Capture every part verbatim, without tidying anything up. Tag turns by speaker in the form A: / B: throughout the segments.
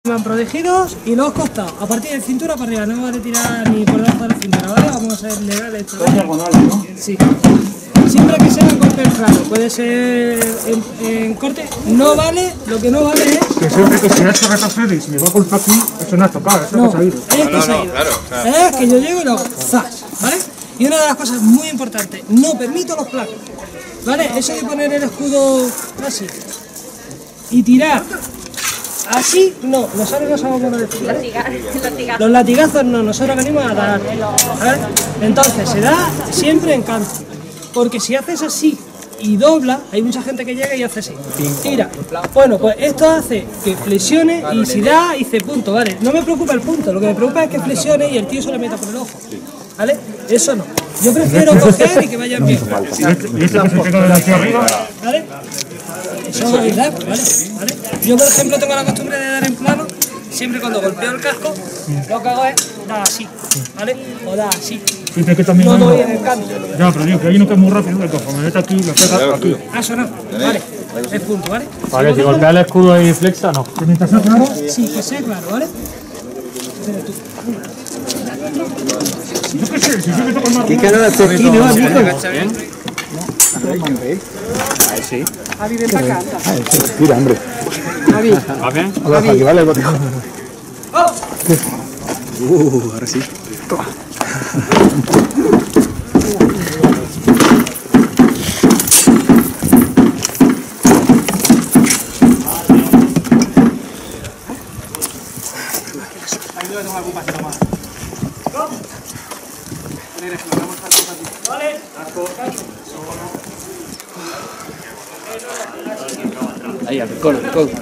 A: Van protegidos y los costados, a partir de cintura para arriba, no vale tirar ni por debajo de la cintura, ¿vale? Vamos a ser legales.
B: Dos diagonales, ¿no?
A: Sí. Siempre que sea en corte plano, puede ser en, en corte, no vale, lo que no vale es...
B: Que siempre que si ha hecho retroceder y si me va a golpear aquí, eso no es tocar, eso
A: no,
B: que se ha ido.
A: Es que
C: no,
A: se ha
C: no,
A: ido.
C: claro, claro.
A: Es que yo llego y lo hago, ¡zas! ¿Vale? Y una de las cosas muy importantes, no permito los placos, ¿vale? Eso de poner el escudo así y tirar así, no, nosotros no sabemos cómo decir. Los latigazos no, nosotros venimos a dar, ¿vale? Entonces se da siempre en canto, porque si haces así y dobla, hay mucha gente que llega y hace así, tira. Bueno, pues esto hace que flexione y si da, hice punto, ¿vale? No me preocupa el punto, lo que me preocupa es que flexione y el tío se lo meta por el ojo, ¿vale? Eso no. Yo prefiero coger y que vayan bien.
B: ¿Y este que se queda de aquí arriba?
A: ¿Vale? Eso es dar, ¿vale? ¿Vale? Yo, por ejemplo, tengo la costumbre de dar en plano, siempre cuando golpeo el casco, lo que hago es dar así, ¿vale? O dar así.
B: Dice que también
A: No
B: anda.
A: doy en el canto.
B: Ya, pero digo que hay uno que es muy rápido, que cojo, me mete aquí y lo pega aquí.
A: Ah, eso no, ¿vale? Es punto, ¿vale?
D: Vale, si golpea el escudo y flexa, no.
B: Que mientras sea claro,
A: Sí, que sea claro, ¿vale? Espera tú.
B: yo qué sé, si yo me toco más
E: ¿Qué cara de aquí, no, amigo?
C: Ahí sí.
F: Javi, ven para acá.
E: Tira, hombre.
F: Javi,
D: ¿Va bien?
E: A ver, Javi, vale el botijo. Uh, ahora sí. Toma.
C: Ahí, al rincón, al rincón.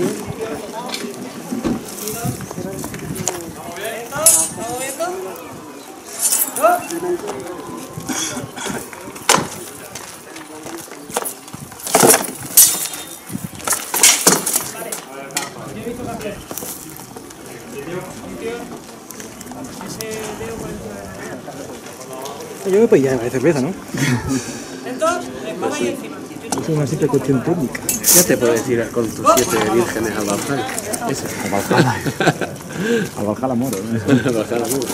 E: Yo me podía llevar de cerveza, ¿no?
A: Entonces, espada ahí encima.
E: Es una simple cuestión técnica.
C: Ya te puedes ir con tus siete vírgenes al Valhalla. Ese.
E: Al Valhalla. Al Valhalla moro, ¿no?
C: Al Valhalla, muro.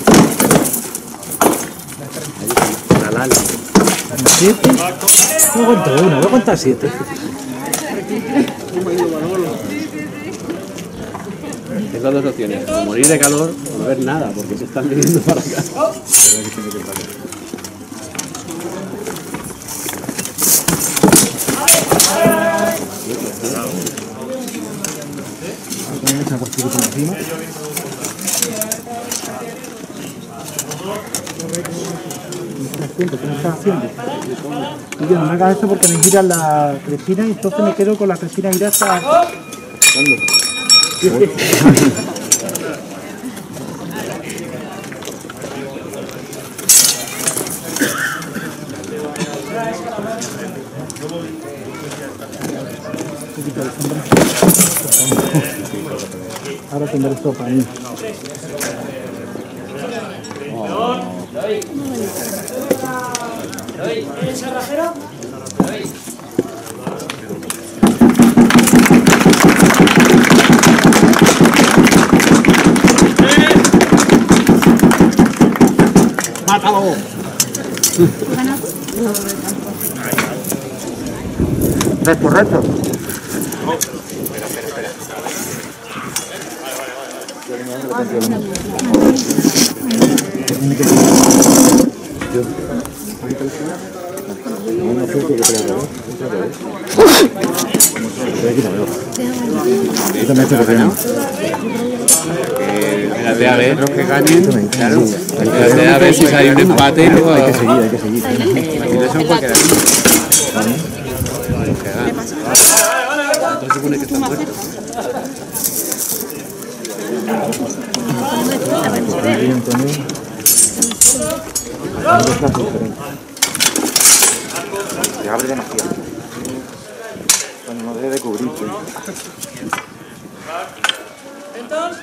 C: Una lala.
E: ¿Siete? No cuento una, voy a contar siete.
C: Tengo dos opciones, o morir de calor o no ver nada, porque se están viniendo para acá.
E: Esa costura por encima. ¿Qué estás haciendo? Y yo no me hagas esto porque me giran la crestina y entonces me quedo con la crestina girada hasta... ¿Cuándo? Ahora tendré sopa ahí.
A: ¿El cerrajero?
B: ¡mátalo! Recto, recto.
C: Espérate a ver los que ganen. Claro. Espérate a ver si hay un empate y luego.
E: Hay que seguir, hay que seguir.
C: Aquí no son cualquiera. Los que ganan. Entonces supone que están muertos.
E: Bien, también. Dos clases diferentes. Se abre demasiado. Bueno, no debe de cubrirse.
A: Entonces,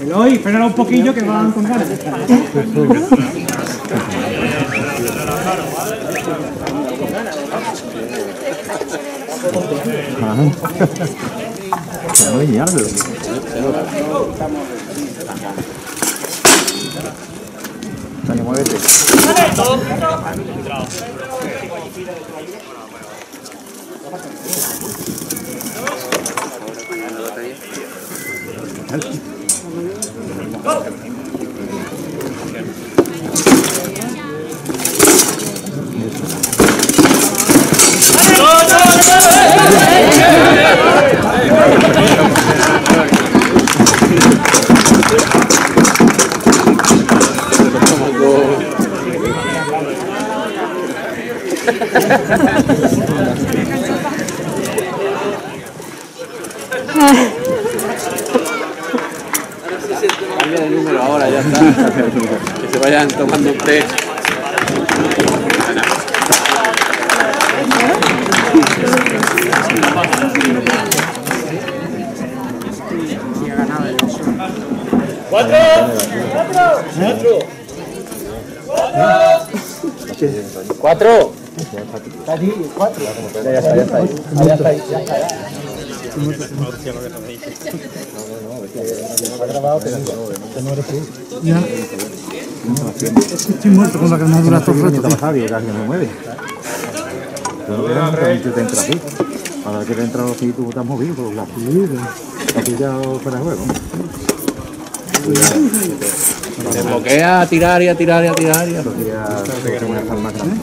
B: Eloy, espera un poquillo que van con ganas.
E: No hay nada. Dani, muévete.
C: Cambia de número ahora, ya está. Que se vayan tomando un té.
A: ¡Cuatro! ¡Cuatro! ¡Cuatro!
E: Cuatro. Ya, ya está, ya está ahí. Ya está ahí, ya está ahí. No ha grabado, pero no eres tú. Ya.
B: Estoy muerto con la granadura todo el rato.
E: Digo, que alguien me mueve. Yo no quiero permitir que entre aquí. Para que te entra así, tú te has movido por los lados. Te has pillado fuera de juego.
C: Se bloquea a tirar y a tirar y a tirar y a tirar.
E: Te queremos más grande.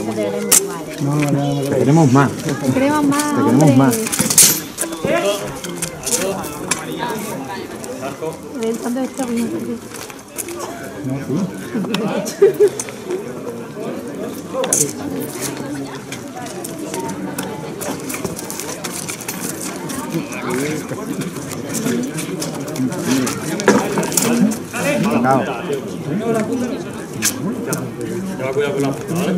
E: Te queremos más.
G: Te queremos más.
E: Te queremos más.
G: ¿Dónde está bien?
E: Sacado.
D: Cuidado con la punta, ¿vale?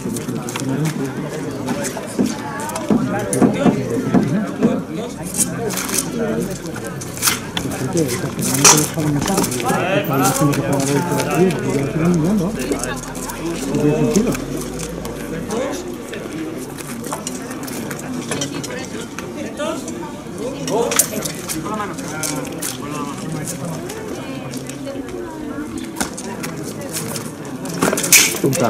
E: Punta.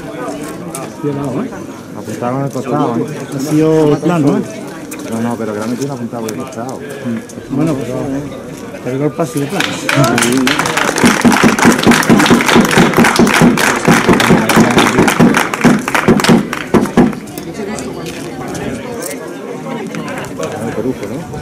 E: Apuntado en el costado, ¿eh?
B: Ha sido plano, ¿eh?
E: No, no, pero que le ha metido una puntada por el costado.
B: Bueno, pero te digo el paso de plano.
E: El perufo, ¿no?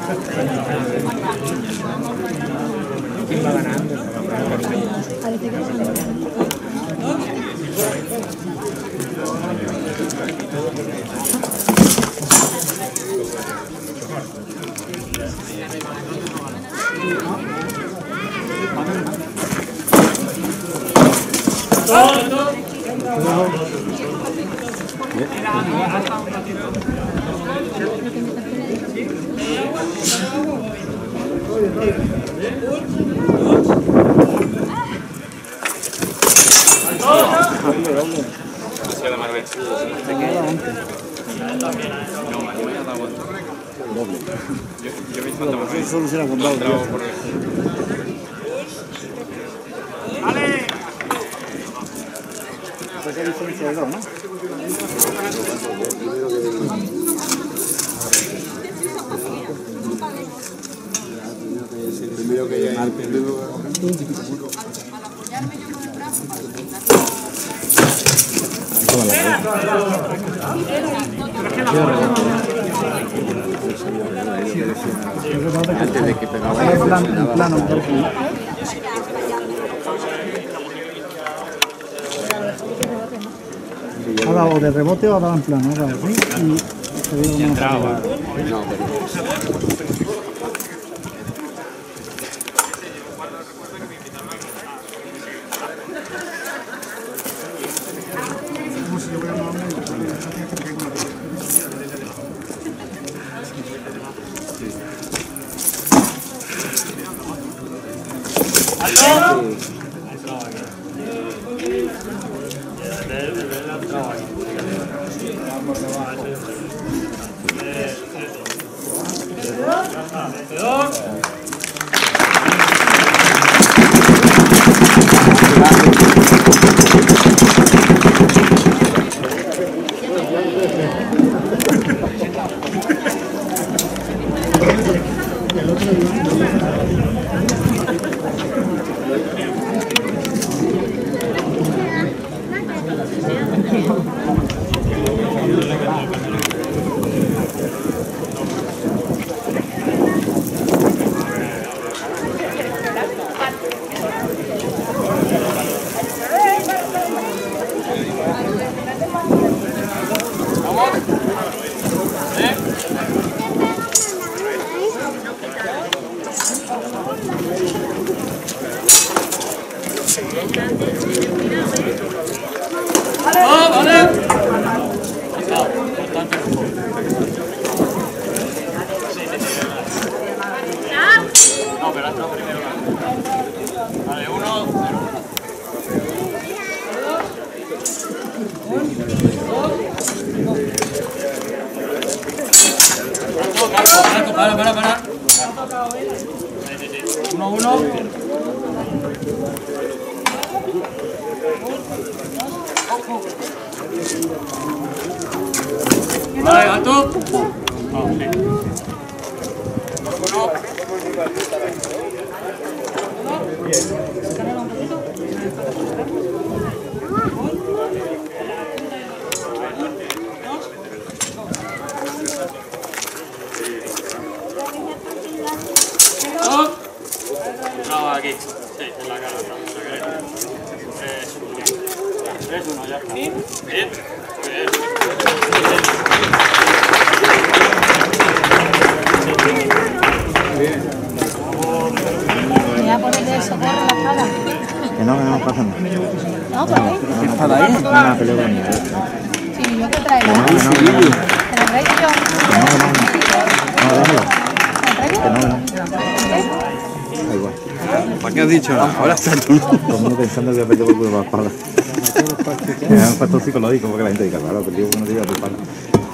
E: ¿Quién va ganando?
H: Solo será con doble. Pues hay diferencia de dos, ¿no?
C: El primero que haya el primero antes de que pegaba
E: el plano, el plano. Ha dado de rebote o ha dado en plano, ha dado así y se ve una entrada.
C: no, pero
A: Para, para, para. Uno, uno. Vale, alto. Oh, sí. Uno.
D: No, aquí. Sí, en la cara. tres uno ya. Bien. Bien.
C: bien.
G: Voy a ponerle socorro a la espada.
E: Que no, que no pasa nada.
G: No, ¿por qué?
E: ¿Qué espada ahí? Una pelea conmigo.
G: Sí, yo que traigo.
E: No, no, no.
G: ¿Te lo traigo yo?
E: Que no, que no. No, déjalo.
G: ¿Te lo
E: Que no,
G: traigo?
E: que no. Da igual.
C: ¿Para qué has dicho? Ahora está tú.
E: Todo el mundo pensando que he perdido por la espalda. Me da un factor psicológico porque la gente diga, claro, he perdido uno de tu espalda.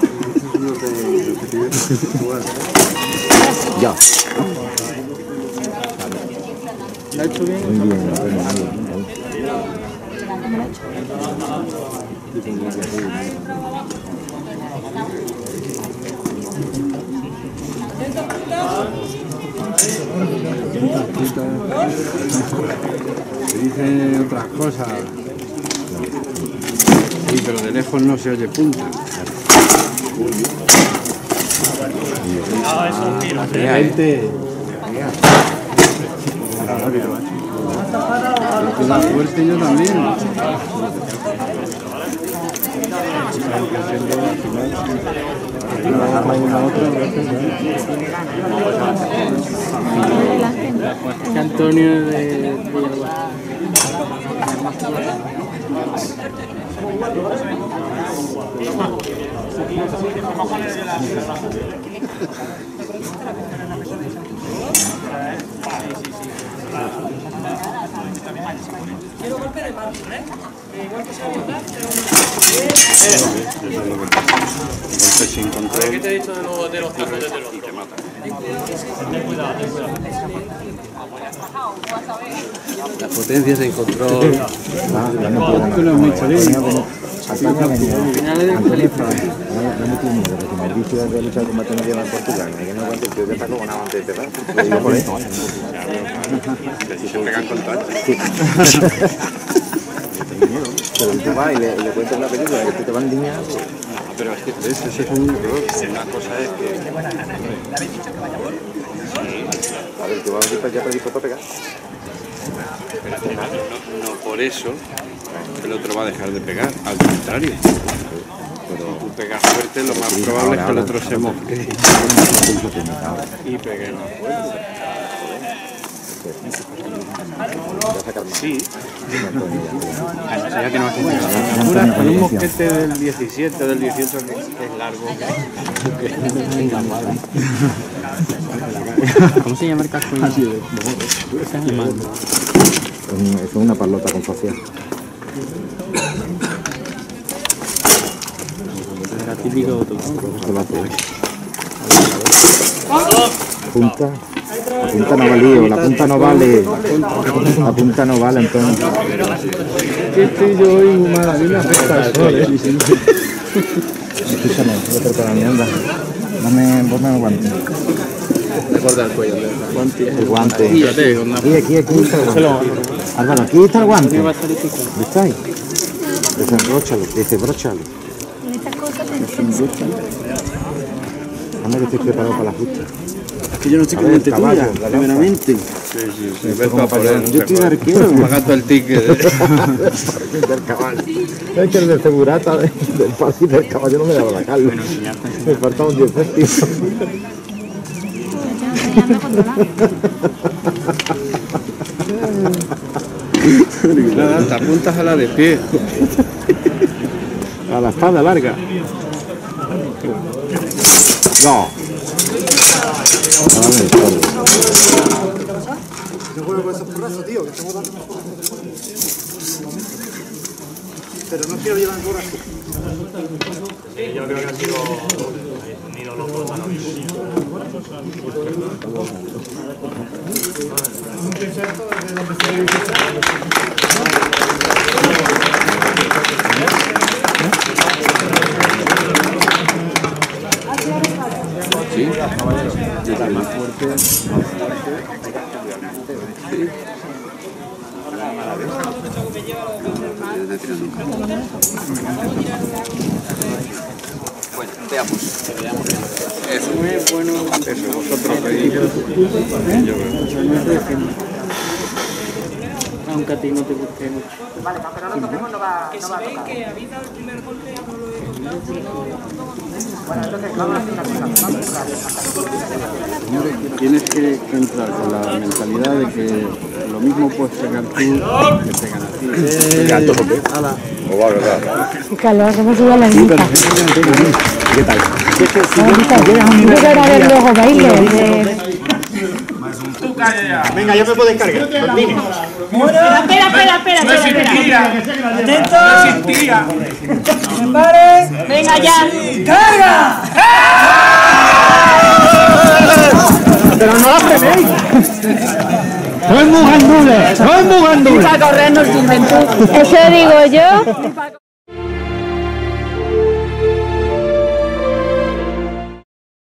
E: Ya.
H: ¿Lo ha hecho bien?
E: Muy bien, muy bien, muy bien.
C: Se dicen otras cosas. Sí, pero de lejos no se oye punta.
D: Ah, eso es un giro.
H: Gente. Queda fuerte yo también.
F: Antonio de
A: Quiero golpe de mármol, ¿eh? Igual que se va a botar,
C: pero...
D: ¿Qué te he dicho de los de los tacos desde el otro? Ten cuidado, ten cuidado.
C: La potencia se encontró.
H: Tú lo has hecho bien.
F: finales del Felipe.
E: No me tiene miedo, porque me has dicho que he luchado con combate medio en Portugal. Me que no aguante el tío que está como una guante de pedazo. Lo digo por eso.
C: Si se pegan con todo.
E: Pero tú vas y le, y le cuentas una película que te van niñas.
C: Pero es que ese es un error. Una cosa es que...
E: A ver, tú vas a ir para allá predispuesto a pegar.
C: No, no por eso el otro va a dejar de pegar, al contrario. Pero tú pegas fuerte, lo más probable es que el otro se mosque y pegue más fuerte. Sí.
H: Ya que no hace nada. Con un mosquete del diecisiete, del dieciocho, que es largo.
F: ¿Cómo se llama el casco?
E: Es una parlota con facial.
F: Era típico.
E: Punta. La punta no vale, la punta no vale. La punta no vale, entonces.
H: Que estoy yo hoy muy mal, a mí me afecta el sol, ¿eh?
E: Escúchame, voy a preparar mi anda. Dame, ponme el guante.
C: Recorda el cuello.
E: El guante. Aquí, aquí, aquí está el guante. Álvaro, aquí está el guante. ¿Viste ahí? Desenróchalo, desenróchalo. Dame que estoy preparado para la justa.
H: Que yo no estoy
E: A
H: con
E: ver,
H: mente
E: caballo,
H: tuya,
E: la
H: primeramente.
C: Sí, sí, sí.
E: Esto como para allá.
H: Yo estoy de arquero.
C: Pagando el ticket.
E: Del caballo. Es que el de segurata del parque del caballo no me daba la calma. Me faltaban diez céntimos.
C: Nada, te apuntas a la de pie.
E: A la espada larga. No.
B: Yo juego con esos porrazos, tío, que estamos dando. Pero no quiero llevar el porrazo.
D: Sí, yo creo que ha sido ni los locos tan
C: Sí, caballero. Más fuerte, más fuerte. Bueno, veamos. Eso.
H: Muy bueno.
C: Eso, vosotros pedís. Yo creo.
F: Aunque a ti no te guste mucho.
A: Vale, pero no toquemos, no va, que no va a tocar. Que habéis dado el primer golpe, ya no lo he contado. Bueno, entonces vamos a hacer una cosa. Vamos
H: Señores, tienes que entrar con la mentalidad de que lo mismo puedes pegar tú que pegan a ti.
C: Ya, todo bien. O va, ¿verdad?
G: Calor, ¿cómo se va la vida?
E: ¿Qué tal?
G: Yo quiero ver luego bailes.
B: Venga, ya me puedo descargar.
G: Espera, espera, espera, espera, espera.
A: ¡Atento! ¡Prepare!
G: Venga ya.
A: ¡Carga!
B: Pero no las tenéis. ¡Soy muy gandules! ¡Soy muy gandules!
G: Para correr no sirven tú. Eso digo yo.